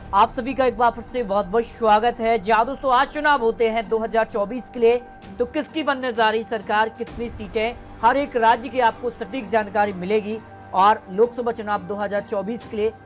आप सभी का एक बार फिर से बहुत बहुत स्वागत है। जहां दोस्तों आज चुनाव होते हैं 2024 के लिए, तो किसकी बनने जा रही सरकार, कितनी सीटें, हर एक राज्य की आपको सटीक जानकारी मिलेगी। और लोकसभा चुनाव 2024 के लिए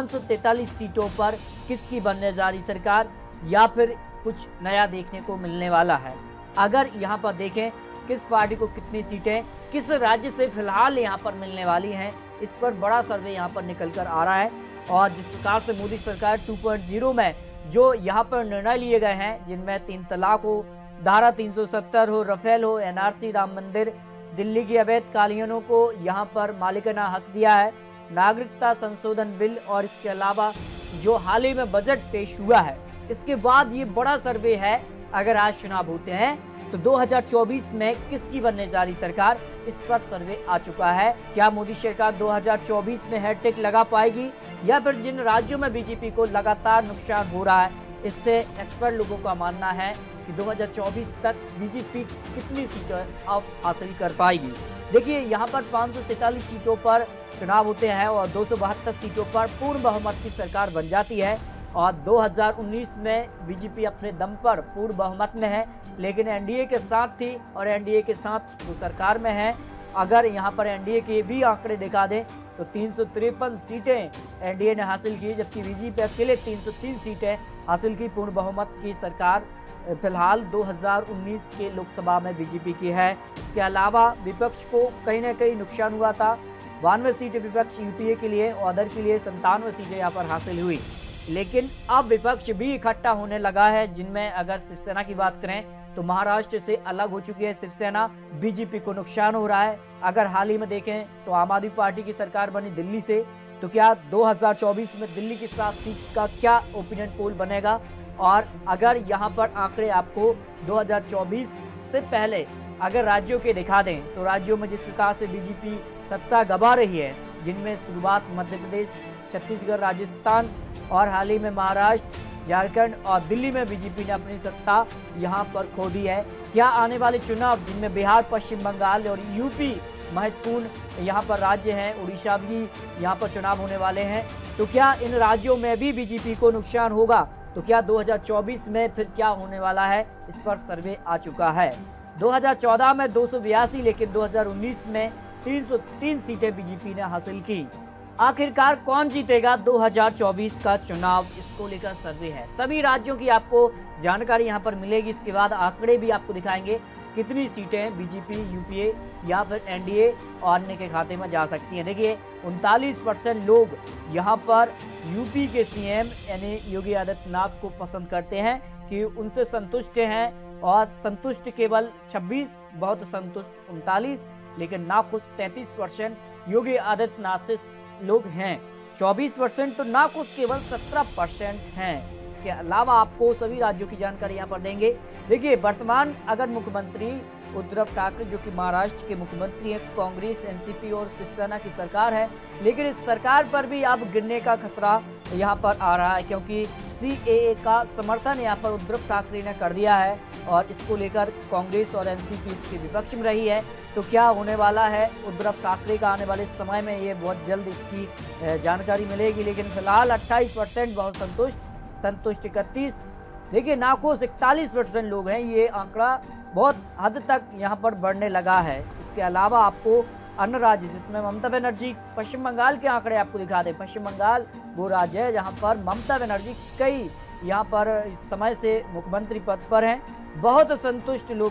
543 सीटों पर किसकी बनने जा रही सरकार, या फिर कुछ नया देखने को मिलने वाला है। अगर यहाँ पर देखें किस पार्टी को कितनी सीटें किस राज्य से फिलहाल यहाँ पर मिलने वाली हैं, इस पर बड़ा सर्वे यहाँ पर निकल कर आ रहा है। और जिस प्रकार से मोदी सरकार 2.0 में जो यहाँ पर निर्णय लिए गए हैं, जिनमें 3 तलाक हो, धारा 370 हो, रफेल हो, एनआरसी, राम मंदिर, दिल्ली की अवैध कालीनों को यहाँ पर मालिकाना हक दिया है, नागरिकता संशोधन बिल, और इसके अलावा जो हाल ही में बजट पेश हुआ है, इसके बाद ये बड़ा सर्वे है। अगर आज चुनाव होते हैं तो 2024 में किसकी बनने जा रही सरकार, इस पर सर्वे आ चुका है। क्या मोदी सरकार 2024 में हैट्रिक लगा पाएगी, या फिर जिन राज्यों में बीजेपी को लगातार नुकसान हो रहा है, इससे एक्सपर्ट लोगों का मानना है कि 2024 तक बीजेपी कितनी सीटें अब हासिल कर पाएगी। देखिए यहाँ पर 543 सीटों पर चुनाव होते हैं और 272 सीटों पर पूर्ण बहुमत की सरकार बन जाती है। और 2019 में बीजेपी अपने दम पर पूर्ण बहुमत में है, लेकिन एनडीए के साथ थी और एनडीए के साथ वो सरकार में है। अगर यहाँ पर एनडीए के भी आंकड़े दिखा दें तो 353 सीटें एनडीए ने हासिल की, जबकि बीजेपी अकेले 303 सीटें हासिल की। पूर्ण बहुमत की सरकार फिलहाल 2019 के लोकसभा में बीजेपी की है। इसके अलावा विपक्ष को कहीं ना कहीं नुकसान हुआ था। 92 सीटें विपक्ष यूपीए के लिए और अदर के लिए 97 सीटें यहाँ पर हासिल हुई। लेकिन अब विपक्ष भी इकट्ठा होने लगा है, जिनमें अगर शिवसेना की बात करें तो महाराष्ट्र से अलग हो चुकी है शिवसेना, बीजेपी को नुकसान हो रहा है। अगर हाल ही में देखें तो आम आदमी पार्टी की सरकार बनी दिल्ली से, तो क्या 2024 में दिल्ली की 7 सीट का क्या ओपिनियन पोल बनेगा। और अगर यहाँ पर आंकड़े आपको 2024 से पहले अगर राज्यों के दिखा दें, तो राज्यों में जिस प्रकार से बीजेपी सत्ता गंवा रही है, जिनमें शुरुआत मध्य प्रदेश, छत्तीसगढ़, राजस्थान और हाल ही में महाराष्ट्र, झारखंड और दिल्ली में बीजेपी ने अपनी सत्ता यहां पर खो दी है। क्या आने वाले चुनाव, जिनमें बिहार, पश्चिम बंगाल और यूपी महत्वपूर्ण यहां पर राज्य हैं, उड़ीसा भी यहां पर चुनाव होने वाले हैं, तो क्या इन राज्यों में भी बीजेपी को नुकसान होगा। तो क्या 2024 में फिर क्या होने वाला है, इस पर सर्वे आ चुका है। 2014 में 282, लेकिन 2019 में 303 सीटें बीजेपी ने हासिल की। आखिरकार कौन जीतेगा 2024 का चुनाव, इसको लेकर सर्वे है। सभी राज्यों की आपको जानकारी यहां पर मिलेगी। इसके बाद आंकड़े भी आपको दिखाएंगे कितनी सीटें बीजेपी, यूपीए या फिर एनडीए और अन्य के खाते में जा सकती हैं। देखिए 39% लोग यहां पर यूपी के सीएम यानी योगी आदित्यनाथ को पसंद करते हैं, कि उनसे संतुष्ट हैं। और संतुष्ट केवल 26, बहुत संतुष्ट 39, लेकिन नाखुश 33% योगी आदित्यनाथ से लोग हैं। 24% तो नाखुश केवल 17% हैं। इसके अलावा आपको सभी राज्यों की जानकारी यहाँ पर देंगे। देखिए वर्तमान अगर मुख्यमंत्री उद्धव ठाकरे, जो कि महाराष्ट्र के मुख्यमंत्री हैं, कांग्रेस, एनसीपी और शिवसेना की सरकार है, लेकिन इस सरकार पर भी अब गिरने का खतरा यहाँ पर आ रहा है, क्योंकि सीएए का समर्थन यहाँ पर उद्धव ठाकरे ने कर दिया है और इसको लेकर कांग्रेस और एनसीपी इसके विपक्ष में रही है। तो क्या होने वाला है उद्धव ठाकरे का आने वाले समय में, ये बहुत जल्द इसकी जानकारी मिलेगी। लेकिन फिलहाल 28% बहुत संतुष्ट 31, देखिए नाखुश 41% लोग हैं। ये आंकड़ा बहुत हद तक यहाँ पर बढ़ने लगा है। इसके अलावा आपको अन्य राज्य, जिसमें ममता बनर्जी, पश्चिम बंगाल के आंकड़े आपको दिखा दें। पश्चिम बंगाल वो राज्य है जहाँ पर ममता बनर्जी कई यहाँ पर इस समय से मुख्यमंत्री पद पर हैं। बहुत संतुष्ट लोग,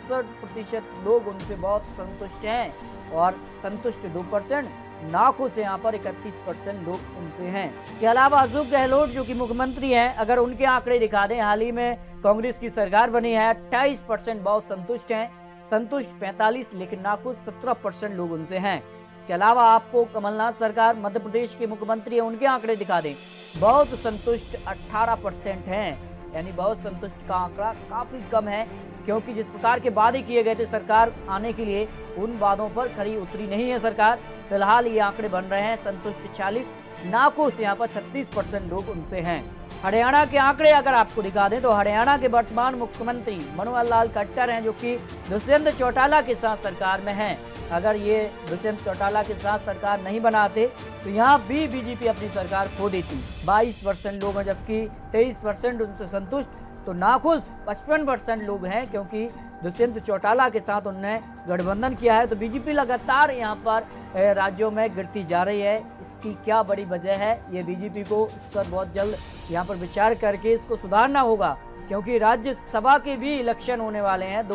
67% लोग उनसे बहुत संतुष्ट हैं और संतुष्ट 2%, नाखुश यहाँ पर 31% लोग उनसे हैं। इसके अलावा अशोक गहलोत जो कि मुख्यमंत्री हैं, अगर उनके आंकड़े दिखा दें, हाल ही में कांग्रेस की सरकार बनी है, 28% बहुत संतुष्ट हैं, संतुष्ट 45, लेकिन नाखुश 17% लोग उनसे हैं। इसके अलावा आपको कमलनाथ सरकार मध्य प्रदेश के मुख्यमंत्री है, उनके आंकड़े दिखा दें, बहुत संतुष्ट 18% हैं। यानी बहुत संतुष्ट का आंकड़ा काफी कम है, क्योंकि जिस प्रकार के वादे किए गए थे सरकार आने के लिए, उन वादों पर खरी उतरी नहीं है सरकार। फिलहाल ये आंकड़े बन रहे हैं, संतुष्ट 40, नाखुश यहाँ पर 36% लोग उनसे हैं। हरियाणा के आंकड़े अगर आपको दिखा दें तो हरियाणा के वर्तमान मुख्यमंत्री मनोहर लाल खट्टर हैं, जो कि दुष्यंत चौटाला के साथ सरकार में हैं। अगर ये दुष्यंत चौटाला के साथ सरकार नहीं बनाते तो यहाँ भी बीजेपी अपनी सरकार खो देती। 22% लोग हैं, जबकि 23% उनसे संतुष्ट, तो नाखुश 55% लोग हैं, क्योंकि दुष्यंत चौटाला के साथ उन्होंने गठबंधन किया है। तो बीजेपी लगातार यहाँ पर राज्यों में गिरती जा रही है। इसकी क्या बड़ी वजह है, ये बीजेपी को इस पर बहुत जल्द यहाँ पर विचार करके इसको सुधारना होगा, क्योंकि राज्यसभा के भी इलेक्शन होने वाले हैं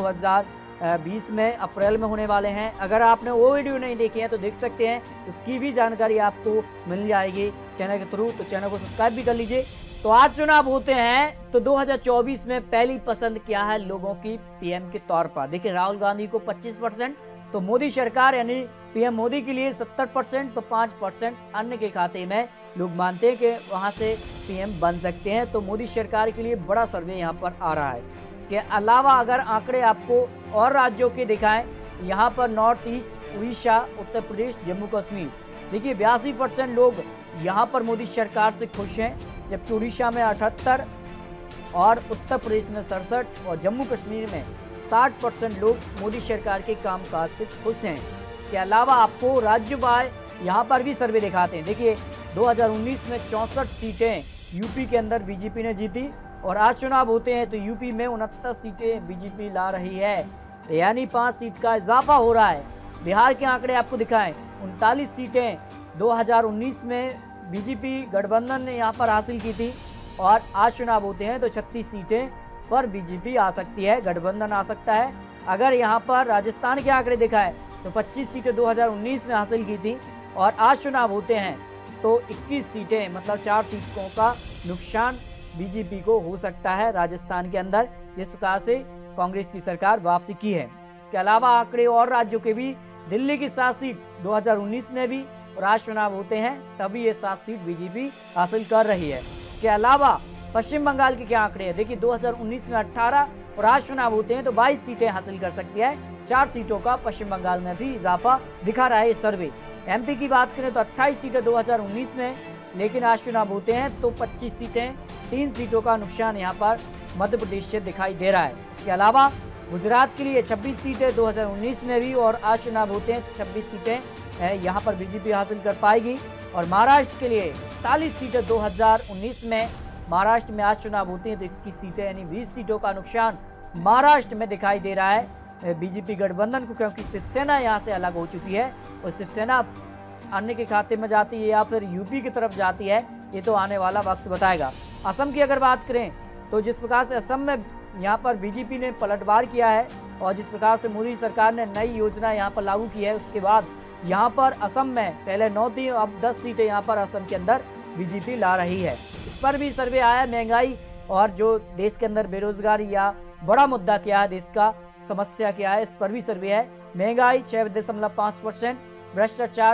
2020 में, अप्रैल में होने वाले हैं। अगर आपने वो वीडियो नहीं देखी है तो देख सकते हैं, उसकी भी जानकारी आपको मिल जाएगी चैनल के थ्रू, तो चैनल को सब्सक्राइब भी कर लीजिए। तो आज चुनाव होते हैं तो 2024 में पहली पसंद क्या है लोगों की पीएम के तौर पर। देखिए, राहुल गांधी को 25%, तो मोदी सरकार यानी पीएम मोदी के लिए 70%, तो 5% अन्य के खाते में लोग मानते हैं कि वहां से पीएम बन सकते हैं। तो मोदी सरकार के लिए बड़ा सर्वे यहाँ पर आ रहा है। इसके अलावा अगर आंकड़े आपको और राज्यों के दिखाएं, यहाँ पर नॉर्थ ईस्ट, उड़ीसा, उत्तर प्रदेश, जम्मू कश्मीर, देखिए 82% लोग यहाँ पर मोदी सरकार से खुश हैं, जबकि उड़ीसा में 78 और उत्तर प्रदेश में 67 और जम्मू कश्मीर में 60% लोग मोदी सरकार के कामकाज से खुश हैं। इसके अलावा आपको राज्य-वार यहाँ पर भी सर्वे दिखाते हैं। देखिए, 2019 में 64 सीटें यूपी के अंदर बीजेपी ने जीती, और आज चुनाव होते हैं तो यूपी में 69 सीटें बीजेपी ला रही है, यानी 5 सीट का इजाफा हो रहा है। बिहार के आंकड़े आपको दिखाएं, 39 सीटें 2019 में बीजेपी गठबंधन ने यहाँ पर हासिल की थी, और आज चुनाव होते हैं तो 36 सीटें पर बीजेपी आ सकती है, गठबंधन आ सकता है। अगर यहाँ पर राजस्थान के आंकड़े दिखाएं तो 25 सीटें 2019 में हासिल की थी, और आज चुनाव होते हैं तो 21 सीटें, मतलब 4 सीटों का नुकसान बीजेपी को हो सकता है राजस्थान के अंदर, जिस प्रकार से कांग्रेस की सरकार वापसी की है। इसके अलावा आंकड़े और राज्यों के भी, दिल्ली की 7 सीट 2019 में भी, और आज चुनाव होते हैं तभी ये 7 सीट बीजेपी हासिल कर रही है। इसके अलावा पश्चिम बंगाल के क्या आंकड़े हैं, देखिए 2019 में 18 और आज चुनाव होते हैं तो 22 सीटें हासिल कर सकती है। 4 सीटों का पश्चिम बंगाल में भी इजाफा दिखा रहा है ये सर्वे। एमपी की बात करें तो 28 सीटें 2019 में, लेकिन आज चुनाव होते हैं तो 25 सीटें, 3 सीटों का नुकसान यहाँ पर मध्य प्रदेश से दिखाई दे रहा है। इसके अलावा गुजरात के लिए 26 सीटें 2019 में भी, और आज चुनाव होते हैं तो 26 सीटें यहाँ पर बीजेपी हासिल कर पाएगी। और महाराष्ट्र के लिए 41 सीटें 2019 में, महाराष्ट्र में आज चुनाव होते हैं तो 21 सीटें, यानी 20 सीटों का नुकसान महाराष्ट्र में दिखाई दे रहा है बीजेपी गठबंधन को, क्योंकि शिवसेना यहाँ से अलग हो चुकी है, और शिवसेना अन्य के खाते में जाती है या फिर यूपी की तरफ जाती है, ये तो आने वाला वक्त बताएगा। असम की अगर बात करें तो जिस प्रकार से असम में यहाँ पर बीजेपी ने पलटवार किया है, और जिस प्रकार से मोदी सरकार ने नई योजना यहाँ पर लागू की है, उसके बाद यहाँ पर असम में पहले 9 थी, अब 10 सीटें यहाँ पर असम के अंदर बीजेपी ला रही है। इस पर भी सर्वे आया, महंगाई और जो देश के अंदर बेरोजगारी या बड़ा मुद्दा क्या है, देश का समस्या क्या है, इस पर भी सर्वे है। महंगाई 6.5%, भ्रष्टाचार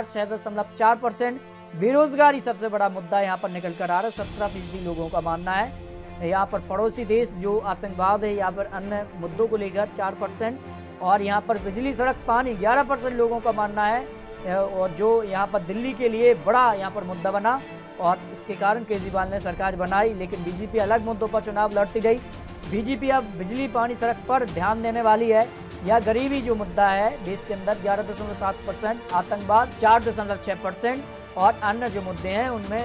6.4%, बेरोजगारी सबसे बड़ा मुद्दा यहाँ पर निकल कर आ रहा है। 17% लोगों का मानना है। यहाँ पर पड़ोसी देश जो आतंकवाद है या फिर अन्य मुद्दों को लेकर 4%, और यहाँ पर बिजली, सड़क, पानी 11% लोगों का मानना है, और जो यहाँ पर दिल्ली के लिए बड़ा यहाँ पर मुद्दा बना, और इसके कारण केजरीवाल ने सरकार बनाई, लेकिन बीजेपी अलग मुद्दों पर चुनाव लड़ती गई। बीजेपी अब बिजली, पानी, सड़क पर ध्यान देने वाली है, या गरीबी जो मुद्दा है देश के अंदर 11.7%, आतंकवाद 4.6%, और अन्य जो मुद्दे हैं उनमें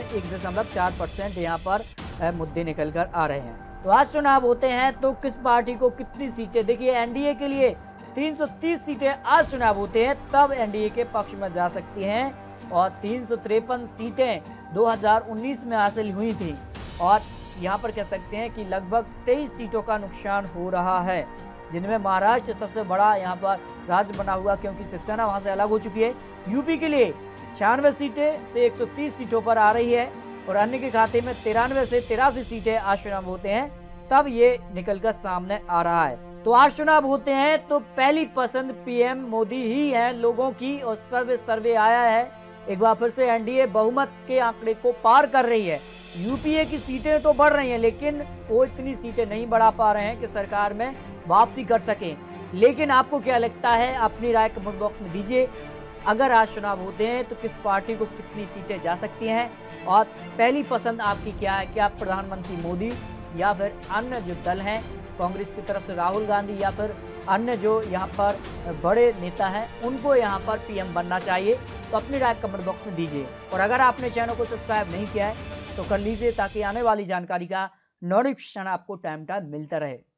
1.4% यहाँ पर मुद्दे निकल कर आ रहे हैं। तो आज चुनाव होते हैं तो किस पार्टी को कितनी सीटें, देखिए एनडीए के लिए 330 सीटें आज चुनाव होते हैं तब एनडीए के पक्ष में जा सकती हैं, और 353 सीटें 2019 में हासिल हुई थी, और यहाँ पर कह सकते हैं कि लगभग 23 सीटों का नुकसान हो रहा है, जिनमें महाराष्ट्र सबसे बड़ा यहाँ पर राज्य बना हुआ, क्योंकि शिवसेना वहां से अलग हो चुकी है। यूपी के लिए 96 सीटें से 130 सीटों पर आ रही है, और अन्य के खाते में 93 से 83 सीटें आज चुनाव होते हैं तब ये निकलकर सामने आ रहा है। तो आज चुनाव होते हैं तो पहली पसंद पीएम मोदी ही है लोगों की, और सर्वे आया है एक बार फिर से एनडीए बहुमत के आंकड़े को पार कर रही है। यूपीए की सीटें तो बढ़ रही हैं, लेकिन वो इतनी सीटें नहीं बढ़ा पा रहे हैं कि सरकार में वापसी कर सके। लेकिन आपको क्या लगता है, अपनी राय कमेंट बॉक्स में दीजिए। अगर आज चुनाव होते हैं तो किस पार्टी को कितनी सीटें जा सकती हैं, और पहली पसंद आपकी क्या है? क्या प्रधानमंत्री मोदी या फिर अन्य जो दल हैं कांग्रेस की तरफ से राहुल गांधी या फिर अन्य जो यहाँ पर बड़े नेता हैं उनको यहाँ पर पीएम बनना चाहिए? तो अपनी राय कमेंट बॉक्स में दीजिए, और अगर आपने चैनल को सब्सक्राइब नहीं किया है तो कर लीजिए ताकि आने वाली जानकारी का नोटिफिकेशन आपको टाइम टाइम मिलता रहे।